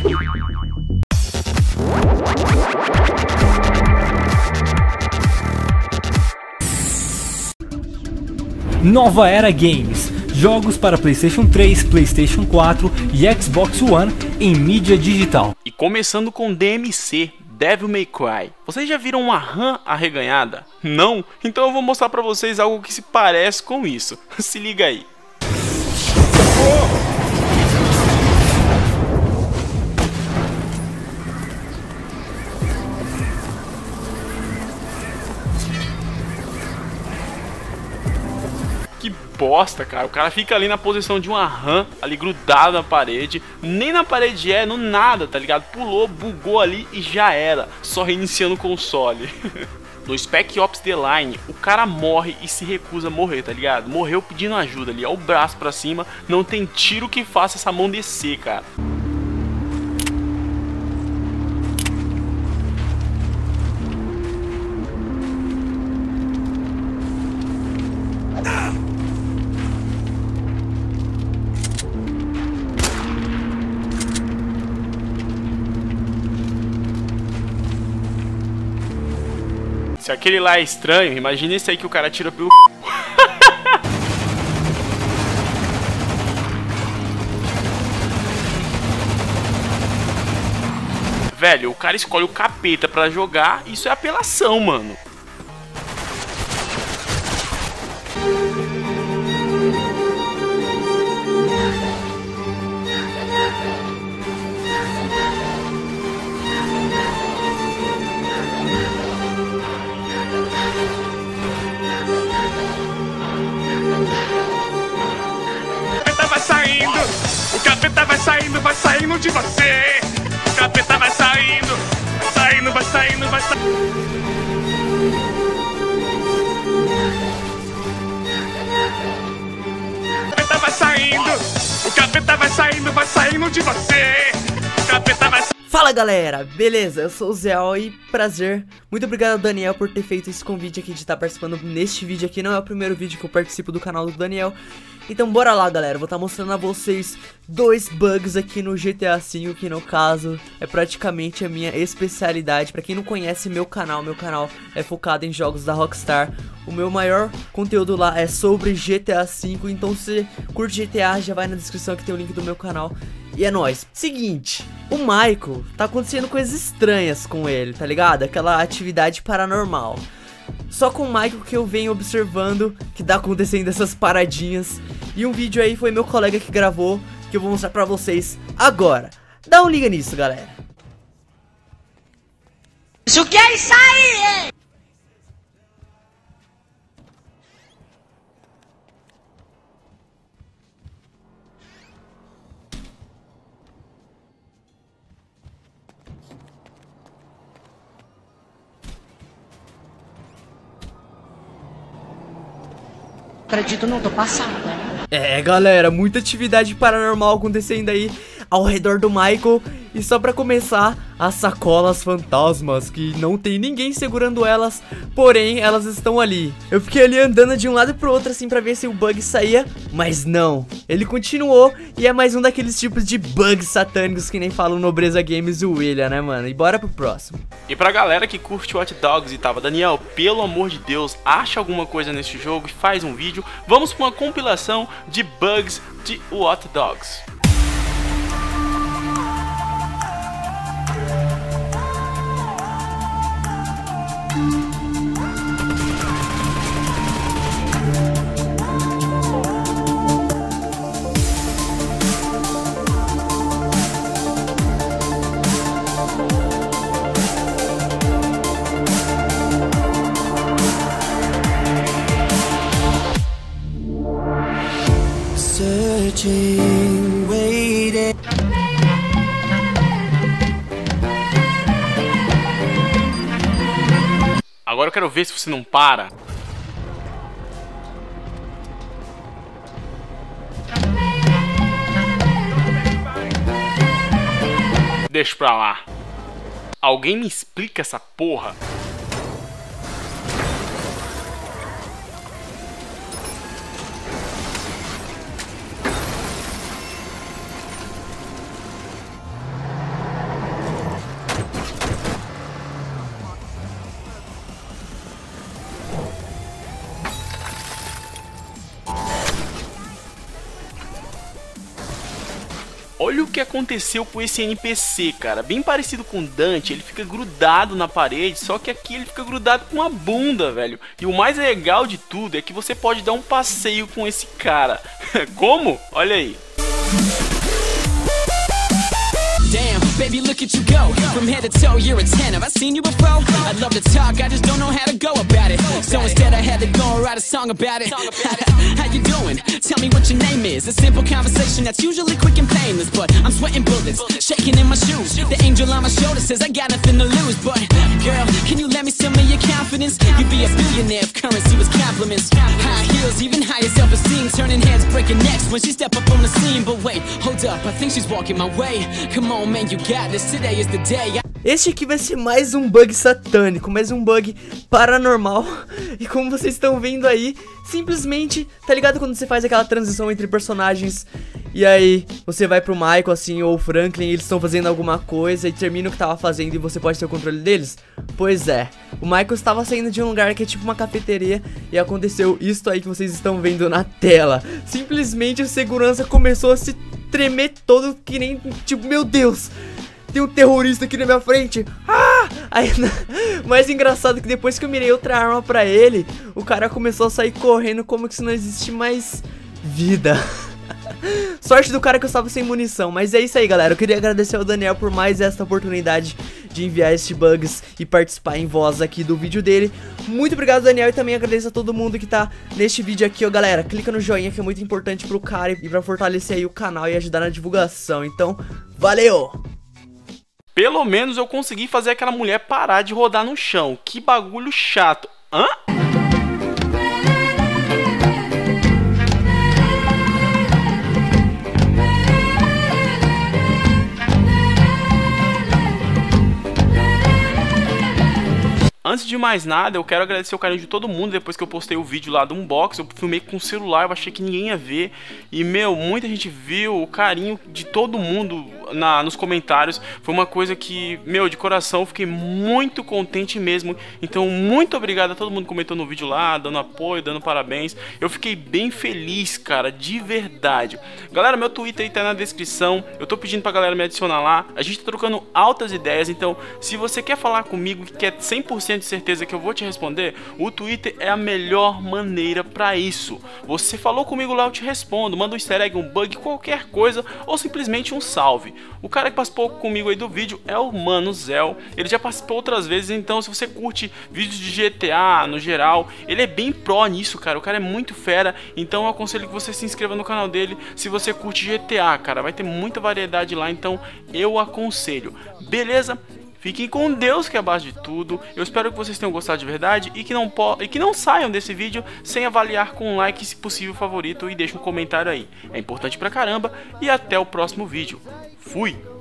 Nova Era Games. Jogos para PlayStation 3, PlayStation 4 e Xbox One em mídia digital. E começando com DMC, Devil May Cry. Vocês já viram uma RAM arreganhada? Não? Então eu vou mostrar pra vocês algo que se parece com isso. Se liga aí. Que bosta, cara. O cara fica ali na posição de uma RAM, ali grudado na parede. Nem na parede no nada, tá ligado? Pulou, bugou ali e já era. Só reiniciando o console. No Spec Ops The Line, o cara morre e se recusa a morrer, tá ligado? Morreu pedindo ajuda ali, ó, o braço pra cima. Não tem tiro que faça essa mão descer, cara. Se aquele lá é estranho, imagina esse aí que o cara tira pelo Velho, o cara escolhe o capeta pra jogar, isso é apelação, mano. O capeta vai saindo de você. O capeta vai saindo, vai saindo. O capeta vai saindo de você. O capeta vai saindo. Fala galera, beleza? Eu sou o Zéo e prazer. Muito obrigado ao Daniel por ter feito esse convite aqui de estar participando neste vídeo aqui. Não é o primeiro vídeo que eu participo do canal do Daniel. Então bora lá galera, vou estar mostrando a vocês dois bugs aqui no GTA V, que no caso é praticamente a minha especialidade. Pra quem não conhece meu canal é focado em jogos da Rockstar. O meu maior conteúdo lá é sobre GTA V, então se curte GTA já vai na descrição que tem o link do meu canal. E é nóis. Seguinte, o Michael, tá acontecendo coisas estranhas com ele, tá ligado? Aquela atividade paranormal. Só com o Michael que eu venho observando que tá acontecendo essas paradinhas. E um vídeo aí foi meu colega que gravou, que eu vou mostrar pra vocês agora. Dá um liga nisso, galera. Isso que é isso aí, hein? Acredito, não tô passada. É galera, muita atividade paranormal acontecendo aí ao redor do Michael. E só pra começar, as sacolas fantasmas, que não tem ninguém segurando elas, porém elas estão ali. Eu fiquei ali andando de um lado pro outro assim pra ver se o bug saía, mas não, ele continuou. E é mais um daqueles tipos de bugs satânicos que nem falam Nobreza Games e o William, né mano? E bora pro próximo. E pra galera que curte Watch Dogs e tava, Daniel, pelo amor de Deus, acha alguma coisa nesse jogo e faz um vídeo. Vamos pra uma compilação de bugs de Watch Dogs. Agora eu quero ver se você não para. Deixa pra lá. Alguém me explica essa porra? o que aconteceu com esse NPC, cara. Bem parecido com o Dante, ele fica grudado na parede, só que aqui ele fica grudado com uma bunda, velho. E o mais legal de tudo é que você pode dar um passeio com esse cara. Como? Olha aí. Damn, baby, look at you go. From head to toe, you're a 10. Have I seen you before? I'd love to talk, I just don't know how to go about it. So instead I had to go and write a song about it. How you doing? Tell me what your name is. A simple conversation that's usually quick and painless, but I'm sweating bullets, shaking in my shoes. The angel on my shoulder says I got nothing to lose, but girl, can you let me some of your confidence? You'd be a billionaire if currency was compliments. High heels, even higher self-esteem, turning heads, breaking necks when she step up on the scene. But wait, hold up, I think she's walking my way. Come on, man, you got this. Today is the day. Este aqui vai ser mais um bug satânico, mais um bug paranormal. E como vocês estão vendo aí, simplesmente, tá ligado quando você faz aquela transição entre personagens e aí você vai pro Michael assim, ou o Franklin, e eles estão fazendo alguma coisa e termina o que tava fazendo e você pode ter o controle deles? Pois é, o Michael estava saindo de um lugar que é tipo uma cafeteria e aconteceu isso aí que vocês estão vendo na tela. Simplesmente o segurança começou a se tremer todo que nem, tipo, meu Deus, tem um terrorista aqui na minha frente. Ah! Aí, mais engraçado que depois que eu mirei outra arma pra ele, o cara começou a sair correndo como se não existisse mais vida. Sorte do cara que eu estava sem munição. Mas é isso aí, galera. Eu queria agradecer ao Daniel por mais esta oportunidade de enviar estes bugs e participar em voz aqui do vídeo dele. Muito obrigado, Daniel, e também agradeço a todo mundo que tá neste vídeo aqui, ó, galera. Clica no joinha que é muito importante pro cara e pra fortalecer aí o canal e ajudar na divulgação. Então, valeu! Pelo menos eu consegui fazer aquela mulher parar de rodar no chão. Que bagulho chato. Hã? Antes de mais nada, eu quero agradecer o carinho de todo mundo. Depois que eu postei o vídeo lá do unboxing, eu filmei com o celular, eu achei que ninguém ia ver. E, meu, muita gente viu, o carinho de todo mundo nos comentários. Foi uma coisa que, meu, de coração, eu fiquei muito contente mesmo. Então, muito obrigado a todo mundo que comentou no vídeo lá, dando apoio, dando parabéns. Eu fiquei bem feliz, cara, de verdade. Galera, meu Twitter aí tá na descrição. Eu tô pedindo pra galera me adicionar lá. A gente tá trocando altas ideias, então, se você quer falar comigo, que quer 100% de certeza que eu vou te responder, o Twitter é a melhor maneira pra isso. Você falou comigo lá, eu te respondo. Manda um easter egg, um bug, qualquer coisa, ou simplesmente um salve. O cara que participou comigo aí do vídeo é o Mano Zell. Ele já participou outras vezes, então se você curte vídeos de GTA no geral, ele é bem pró nisso, cara. O cara é muito fera, então eu aconselho que você se inscreva no canal dele se você curte GTA, cara. Vai ter muita variedade lá, então eu aconselho. Beleza? Fiquem com Deus, que é a base de tudo. Eu espero que vocês tenham gostado de verdade e que não saiam desse vídeo sem avaliar com um like, se possível, favorito, e deixe um comentário aí. É importante pra caramba. E até o próximo vídeo. Fui!